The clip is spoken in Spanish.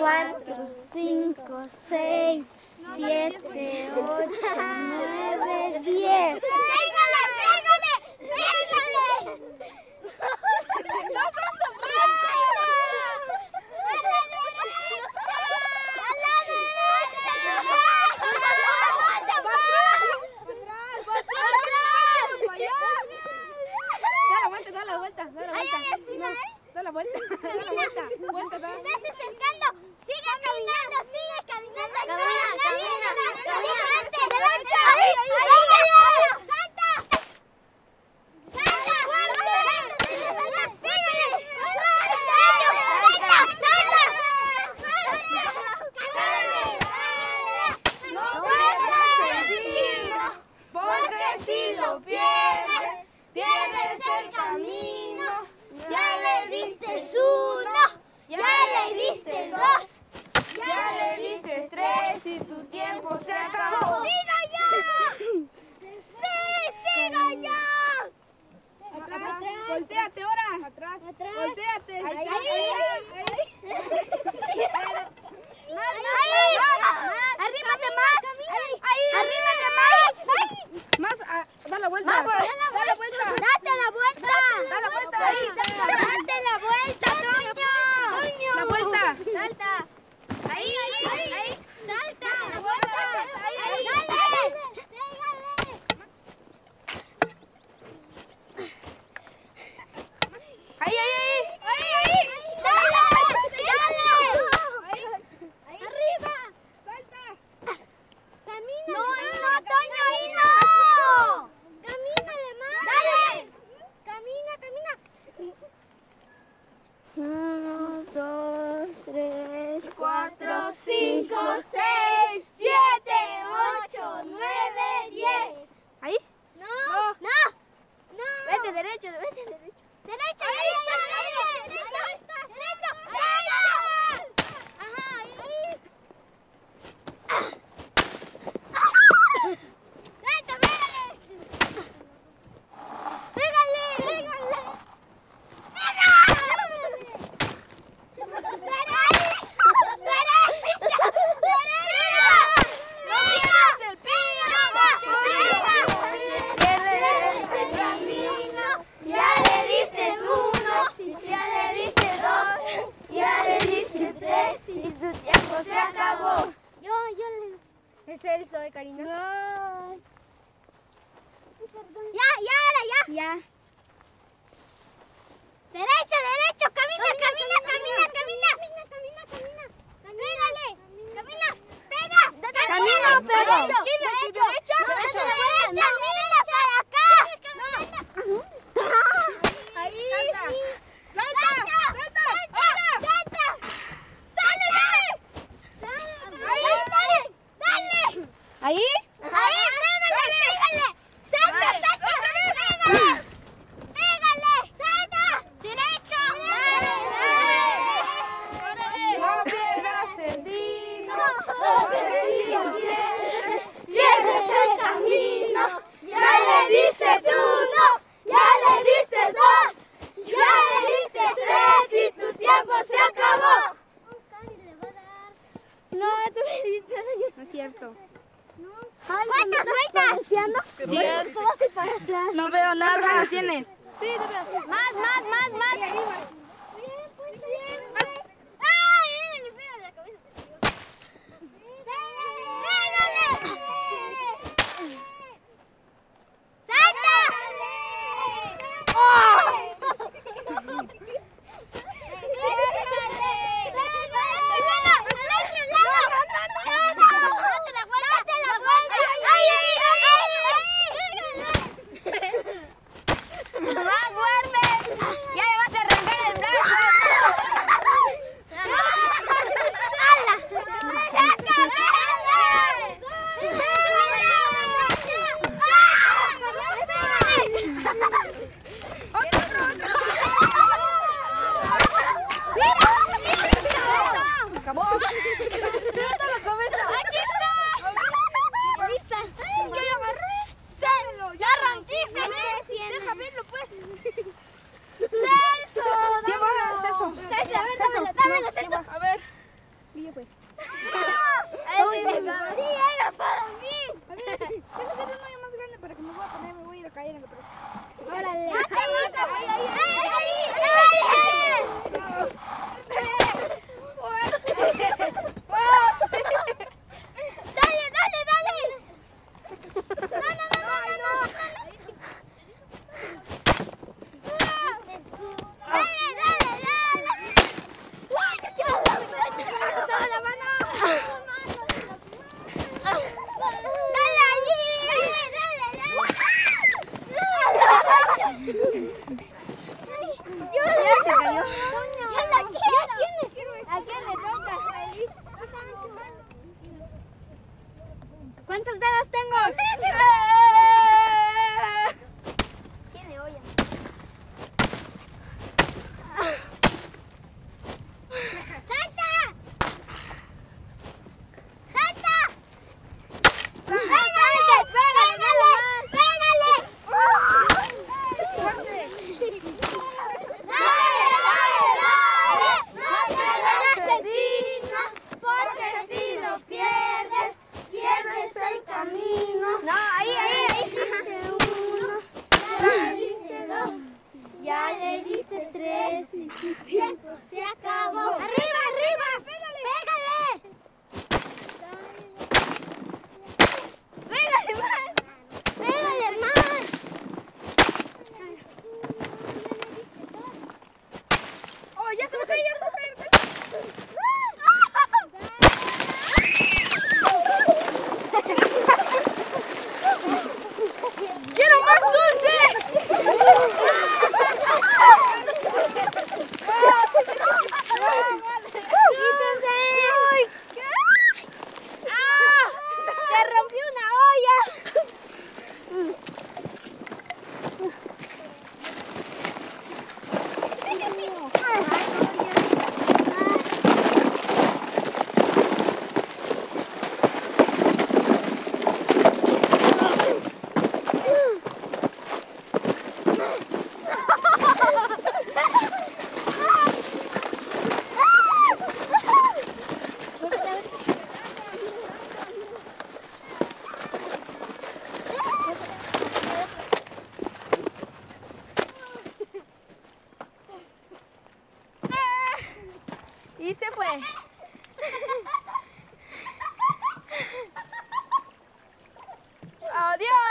4, 5, 6, 7, 8, 9, 10. ¡Pégale, pégale! ¡Pégale! ¡No, pronto, pronto! ¡A la derecha! ¡A la derecha! Da la vuelta. ¡Ay, ay, espina, eh! Da la vuelta. Vuelta. Estás acercando. Sigue caminando. Camina. Derecha. Ahí. Salta. Pégale. Salta. No pierdas el tino, porque si lo pierdes, pierdes el camino. Ya le diste uno, ya le diste dos, Ya le dices 3 y tu tiempo se acabó. ¡Siga ya! ¡Sí, siga ya! Atrás. Voltéate ahora. Atrás. Voltéate. Ahí. Arrímate más. Arrímate más. Más, da la vuelta. Date la vuelta. Da la vuelta. Date la vuelta, Toño. La vuelta. Salta. Ahí. Salta. La vuelta. Ahí. Dale. Ahí. Dale. Arriba. Salta. Camina. No, Toño, ahí no. Camínale más. Dale. Camina. 1, 2, 3, 4, 5, 6, 7, 8, 9, 10. Ahí. No. Vete derecho. Derecho. Ajá, ahí. Pégale. Se acabó. Es él, soy Karina. Ya. Derecho, camina. Pega. Camina, pega. Derecho. Camina para acá. Ahí. Dale. Ahí. Pégale. Salta. Pégale. Salta. Derecho. No pierdas el tino, porque si lo pierdes, Pierdes el camino. Ya le diste uno. Ya le diste dos. Ya le diste tres y tu tiempo se acabó. No, tú me diste. no es cierto. ¿Cuántas vueltas? 10. ¿Cómo se para atrás? No veo nada. ¿Tienes? Sí, de veras. Más. más tengo. Tiene olla. ¡Salta! ¡Salta! ¡Pégale! ¡Pégale! ¡Pégale! Porque si lo pierdes, pierdes el camino. No, ahí. Diste uno, ya le diste dos, ya le diste tres, y tu tiempo se acabó. ¡Arriba, arriba! ¡Pégale! ¡Pégale más! ¡Pégale más! ¡Oh, ya se me cae! ¡Quiero más dulce! ¡Quítense! ¡Ah! ¡Se rompió una olla! Y se fue. Adiós.